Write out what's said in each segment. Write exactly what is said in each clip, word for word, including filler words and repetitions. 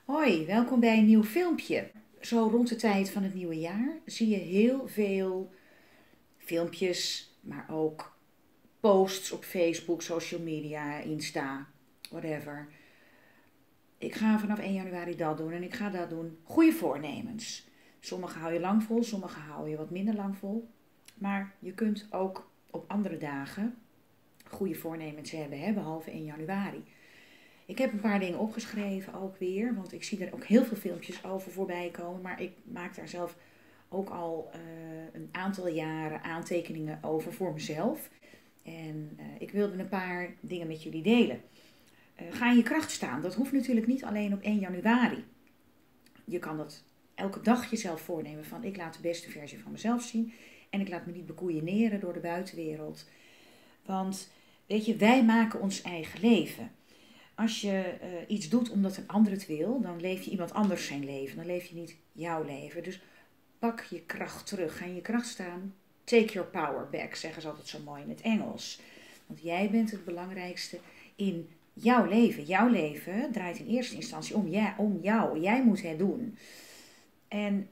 Hoi, welkom bij een nieuw filmpje. Zo rond de tijd van het nieuwe jaar zie je heel veel filmpjes, maar ook posts op Facebook, social media, Insta, whatever. Ik ga vanaf één januari dat doen en ik ga dat doen. Goede voornemens. Sommige hou je lang vol, sommige hou je wat minder lang vol. Maar je kunt ook op andere dagen goede voornemens hebben, hè, behalve één januari. Ik heb een paar dingen opgeschreven ook weer, want ik zie er ook heel veel filmpjes over voorbij komen. Maar ik maak daar zelf ook al uh, een aantal jaren aantekeningen over voor mezelf. En uh, ik wilde een paar dingen met jullie delen. Uh, ga in je kracht staan. Dat hoeft natuurlijk niet alleen op één januari. Je kan dat elke dag jezelf voornemen van ik laat de beste versie van mezelf zien. En ik laat me niet bekoeieneren door de buitenwereld. Want weet je, wij maken ons eigen leven. Als je uh, iets doet omdat een ander het wil, dan leef je iemand anders zijn leven. Dan leef je niet jouw leven. Dus pak je kracht terug. Ga in je kracht staan. Take your power back, zeggen ze altijd zo mooi in het Engels. Want jij bent het belangrijkste in jouw leven. Jouw leven draait in eerste instantie om, ja, om jou. Jij moet het doen. En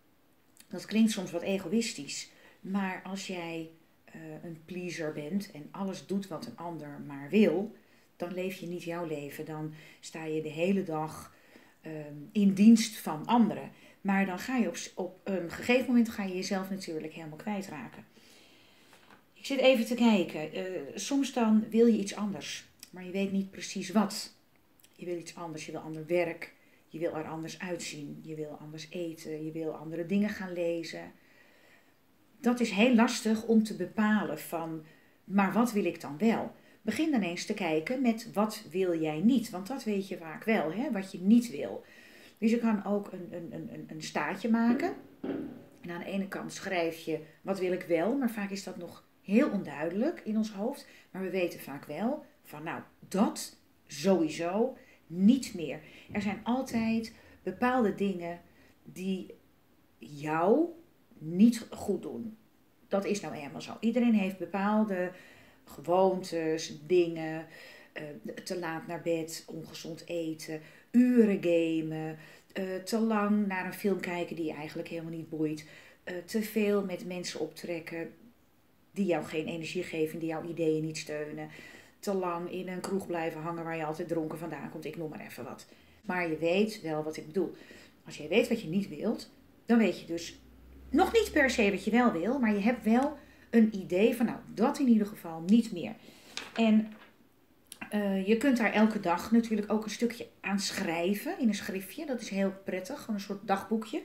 dat klinkt soms wat egoïstisch. Maar als jij uh, een pleaser bent en alles doet wat een ander maar wil, dan leef je niet jouw leven. Dan sta je de hele dag um, in dienst van anderen. Maar dan ga je op, op een gegeven moment ga je jezelf natuurlijk helemaal kwijtraken. Ik zit even te kijken. Uh, soms dan wil je iets anders, maar je weet niet precies wat. Je wil iets anders, je wil ander werk, je wil er anders uitzien, je wil anders eten, je wil andere dingen gaan lezen. Dat is heel lastig om te bepalen van, maar wat wil ik dan wel? Begin dan eens te kijken met wat wil jij niet. Want dat weet je vaak wel, hè, wat je niet wil. Dus je kan ook een, een, een, een staartje maken. En aan de ene kant schrijf je wat wil ik wel. Maar vaak is dat nog heel onduidelijk in ons hoofd. Maar we weten vaak wel van nou dat sowieso niet meer. Er zijn altijd bepaalde dingen die jou niet goed doen. Dat is nou eenmaal zo. Iedereen heeft bepaalde gewoontes, dingen, uh, te laat naar bed, ongezond eten, uren gamen, uh, te lang naar een film kijken die je eigenlijk helemaal niet boeit, uh, te veel met mensen optrekken die jou geen energie geven, die jouw ideeën niet steunen, te lang in een kroeg blijven hangen waar je altijd dronken vandaan komt, ik noem maar even wat. Maar je weet wel wat ik bedoel. Als je weet wat je niet wilt, dan weet je dus nog niet per se wat je wel wil, maar je hebt wel een idee van nou, dat in ieder geval niet meer. En uh, je kunt daar elke dag natuurlijk ook een stukje aan schrijven in een schriftje. Dat is heel prettig, gewoon een soort dagboekje.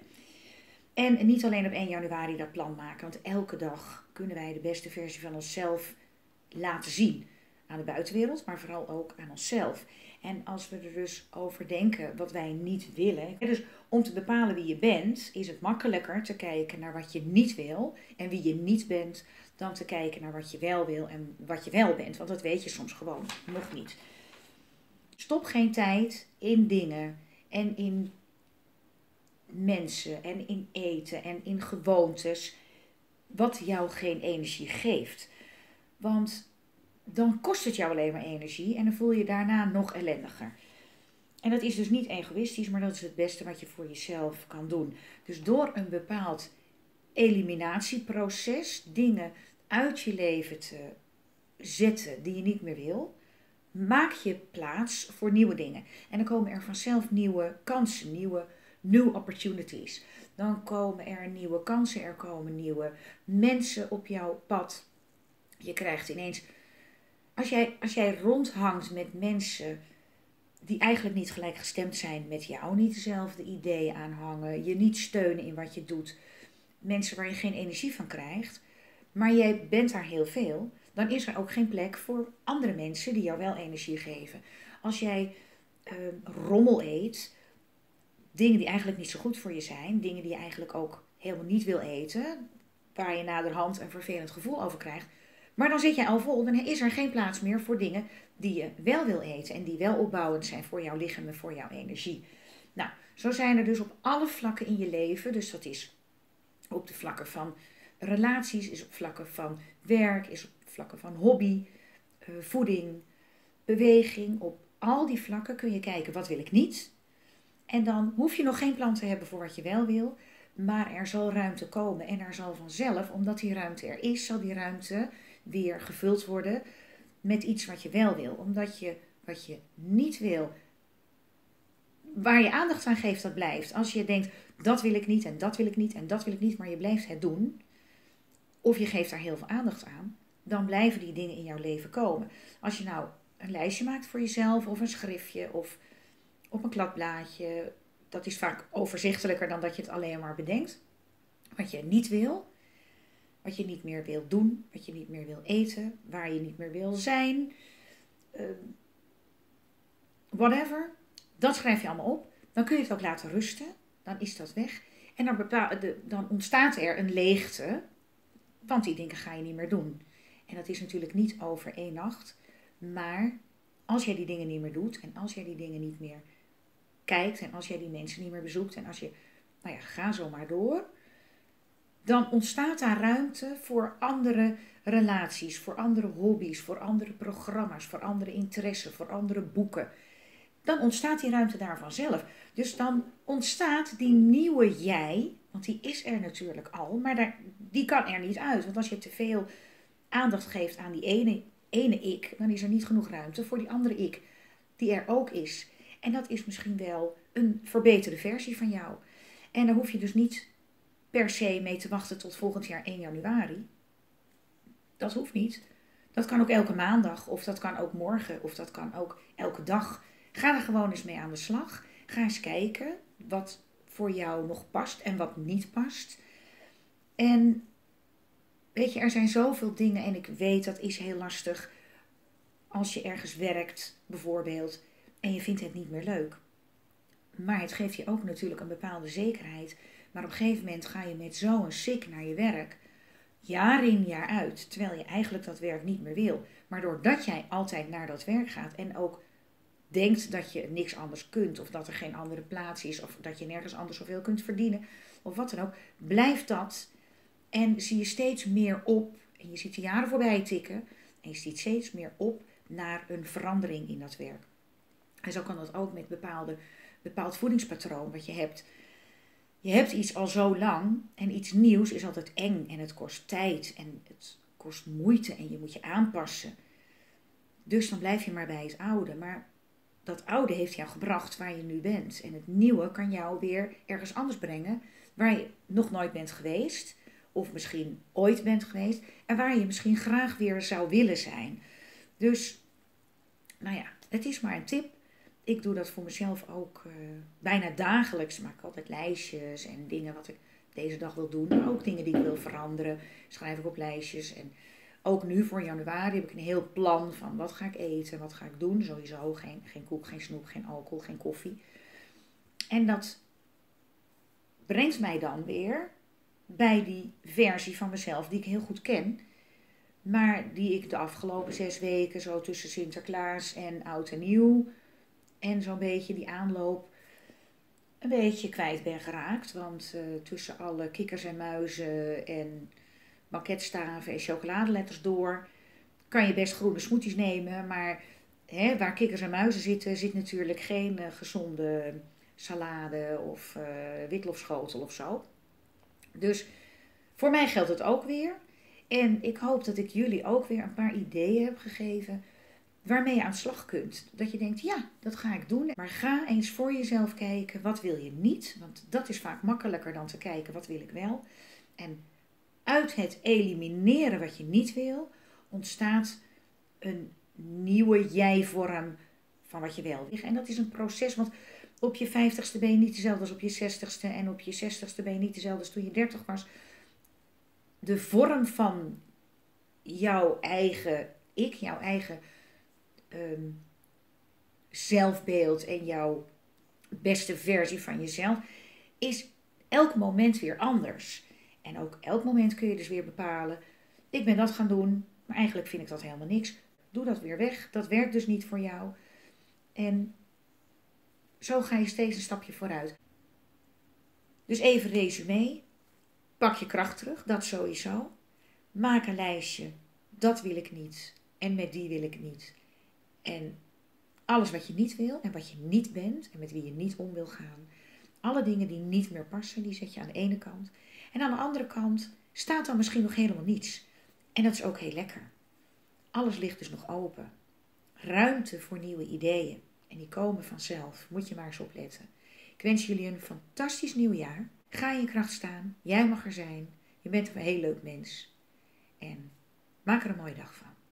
En niet alleen op één januari dat plan maken, want elke dag kunnen wij de beste versie van onszelf laten zien aan de buitenwereld, maar vooral ook aan onszelf. En als we er dus over denken wat wij niet willen, dus om te bepalen wie je bent, is het makkelijker te kijken naar wat je niet wil en wie je niet bent, dan te kijken naar wat je wel wil en wat je wel bent. Want dat weet je soms gewoon nog niet. Stop geen tijd in dingen en in mensen en in eten en in gewoontes wat jou geen energie geeft. Want dan kost het jou alleen maar energie en dan voel je je daarna nog ellendiger. En dat is dus niet egoïstisch, maar dat is het beste wat je voor jezelf kan doen. Dus door een bepaald eliminatieproces, dingen uit je leven te zetten die je niet meer wil, maak je plaats voor nieuwe dingen. En dan komen er vanzelf nieuwe kansen, nieuwe new opportunities. Dan komen er nieuwe kansen, er komen nieuwe mensen op jouw pad. Je krijgt ineens, als jij, als jij rondhangt met mensen die eigenlijk niet gelijkgestemd zijn met jou, niet dezelfde ideeën aanhangen, je niet steunen in wat je doet, mensen waar je geen energie van krijgt, maar jij bent daar heel veel, dan is er ook geen plek voor andere mensen die jou wel energie geven. Als jij uh, rommel eet, dingen die eigenlijk niet zo goed voor je zijn, dingen die je eigenlijk ook helemaal niet wil eten, waar je naderhand een vervelend gevoel over krijgt, maar dan zit je al vol, dan is er geen plaats meer voor dingen die je wel wil eten en die wel opbouwend zijn voor jouw lichaam en voor jouw energie. Nou, zo zijn er dus op alle vlakken in je leven, dus dat is op de vlakken van relaties, is op vlakken van werk, is op vlakken van hobby, uh, voeding, beweging. Op al die vlakken kun je kijken, wat wil ik niet? En dan hoef je nog geen plan te hebben voor wat je wel wil. Maar er zal ruimte komen. En er zal vanzelf, omdat die ruimte er is, zal die ruimte weer gevuld worden met iets wat je wel wil. Omdat je wat je niet wil, waar je aandacht aan geeft, dat blijft. Als je denkt, dat wil ik niet en dat wil ik niet en dat wil ik niet, maar je blijft het doen. Of je geeft daar heel veel aandacht aan. Dan blijven die dingen in jouw leven komen. Als je nou een lijstje maakt voor jezelf of een schriftje of op een kladblaadje. Dat is vaak overzichtelijker dan dat je het alleen maar bedenkt. Wat je niet wil. Wat je niet meer wil doen. Wat je niet meer wil eten. Waar je niet meer wil zijn. Uh, whatever. Dat schrijf je allemaal op. Dan kun je het ook laten rusten. Dan is dat weg. En dan, bepaal, de, dan ontstaat er een leegte. Want die dingen ga je niet meer doen. En dat is natuurlijk niet over één nacht. Maar als jij die dingen niet meer doet. En als jij die dingen niet meer kijkt. En als jij die mensen niet meer bezoekt. En als je, nou ja, ga zo maar door. Dan ontstaat daar ruimte voor andere relaties. Voor andere hobby's. Voor andere programma's. Voor andere interesses. Voor andere boeken. Dan ontstaat die ruimte daar vanzelf. Dus dan ontstaat die nieuwe jij. Want die is er natuurlijk al. Maar daar, die kan er niet uit. Want als je te veel aandacht geeft aan die ene, ene ik. Dan is er niet genoeg ruimte voor die andere ik. Die er ook is. En dat is misschien wel een verbeterde versie van jou. En daar hoef je dus niet per se mee te wachten tot volgend jaar één januari. Dat hoeft niet. Dat kan ook elke maandag. Of dat kan ook morgen. Of dat kan ook elke dag. Ga er gewoon eens mee aan de slag. Ga eens kijken wat voor jou nog past en wat niet past. En weet je, er zijn zoveel dingen en ik weet dat is heel lastig als je ergens werkt bijvoorbeeld en je vindt het niet meer leuk. Maar het geeft je ook natuurlijk een bepaalde zekerheid. Maar op een gegeven moment ga je met zo'n sik naar je werk, jaar in jaar uit, terwijl je eigenlijk dat werk niet meer wil. Maar doordat jij altijd naar dat werk gaat en ook denkt dat je niks anders kunt of dat er geen andere plaats is of dat je nergens anders zoveel kunt verdienen of wat dan ook, blijft dat en zie je steeds meer op en je ziet de jaren voorbij tikken en je ziet steeds meer op naar een verandering in dat werk. En zo kan dat ook met bepaalde, bepaald voedingspatroon wat je hebt. Je hebt iets al zo lang en iets nieuws is altijd eng en het kost tijd en het kost moeite en je moet je aanpassen. Dus dan blijf je maar bij het oude, maar dat oude heeft jou gebracht waar je nu bent. En het nieuwe kan jou weer ergens anders brengen. Waar je nog nooit bent geweest. Of misschien ooit bent geweest. En waar je misschien graag weer zou willen zijn. Dus, nou ja, het is maar een tip. Ik doe dat voor mezelf ook uh, bijna dagelijks. Maak ik altijd lijstjes en dingen wat ik deze dag wil doen. Maar ook dingen die ik wil veranderen. Schrijf ik op lijstjes. En ook nu voor januari heb ik een heel plan van wat ga ik eten, wat ga ik doen. Sowieso geen, geen koek, geen snoep, geen alcohol, geen koffie. En dat brengt mij dan weer bij die versie van mezelf die ik heel goed ken. Maar die ik de afgelopen zes weken zo tussen Sinterklaas en Oud en Nieuw en zo'n beetje die aanloop een beetje kwijt ben geraakt. Want uh, tussen alle kikkers en muizen en banketstaven en chocoladeletters door kan je best groene smoothies nemen. Maar hè, waar kikkers en muizen zitten, zit natuurlijk geen uh, gezonde salade of uh, witlofschotel of zo. Dus voor mij geldt het ook weer. En ik hoop dat ik jullie ook weer een paar ideeën heb gegeven waarmee je aan de slag kunt. Dat je denkt, ja, dat ga ik doen. Maar ga eens voor jezelf kijken, wat wil je niet? Want dat is vaak makkelijker dan te kijken, wat wil ik wel? En uit het elimineren wat je niet wil, ontstaat een nieuwe jij-vorm van wat je wel wil. En dat is een proces, want op je vijftigste ben je niet dezelfde als op je zestigste. En op je zestigste ben je niet dezelfde als toen je dertig was. De vorm van jouw eigen ik, jouw eigen um, zelfbeeld en jouw beste versie van jezelf, is elk moment weer anders. En ook elk moment kun je dus weer bepalen, ik ben dat gaan doen, maar eigenlijk vind ik dat helemaal niks. Doe dat weer weg, dat werkt dus niet voor jou. En zo ga je steeds een stapje vooruit. Dus even resume. Pak je kracht terug, dat sowieso. Maak een lijstje, dat wil ik niet. En met die wil ik niet. En Alles wat je niet wil en wat je niet bent en met wie je niet om wil gaan. Alle dingen die niet meer passen, die zet je aan de ene kant. En aan de andere kant staat dan misschien nog helemaal niets. En dat is ook heel lekker. Alles ligt dus nog open. Ruimte voor nieuwe ideeën. En die komen vanzelf. Moet je maar eens opletten. Ik wens jullie een fantastisch nieuw jaar. Ga in je kracht staan. Jij mag er zijn. Je bent een heel leuk mens. En maak er een mooie dag van.